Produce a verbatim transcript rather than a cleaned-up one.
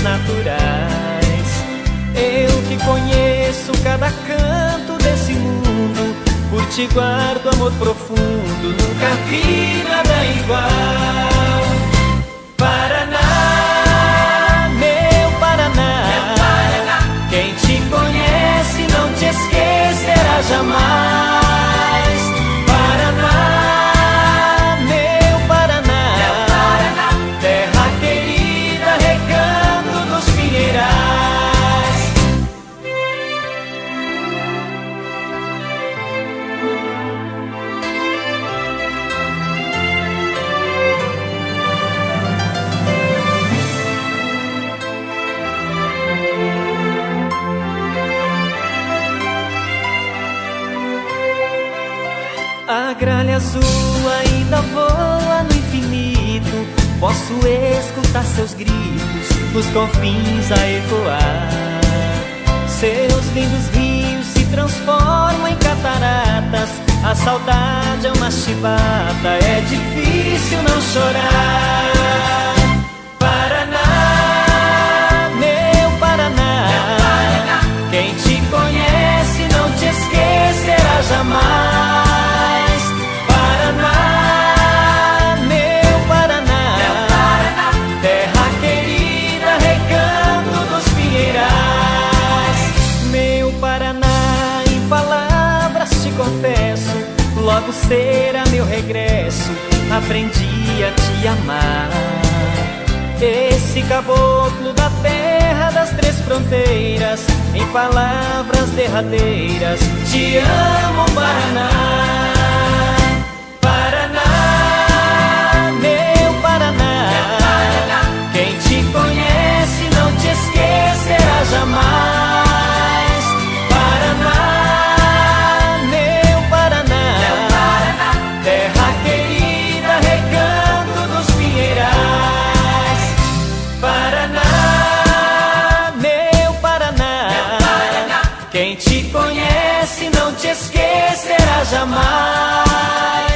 naturais. Eu que conheço cada canto desse mundo, por ti guardo amor profundo, nunca vi nada igual. Paraná, meu Paraná, meu Paraná, quem te conhece não te esquecerá jamais. Paraná, meu Paraná, meu Paraná, terra querida, recanto dos pinheirais. A gralha azul ainda voa no infinito, posso escutar seus gritos nos confins a ecoar. Seus lindos rios se transformam em cataratas, a saudade é uma chibata, é difícil não chorar. Paraná, meu Paraná, meu Paraná, quem te conhece não te esquecerá jamais. Confesso, logo será meu regresso, aprendi a te amar. Esse caboclo da terra das três fronteiras, em palavras derradeiras, te amo, Paraná. Paraná, meu Paraná, meu Paraná, quem te conhece não te esquecerá jamais. Quem te conhece não te esquecerá jamais.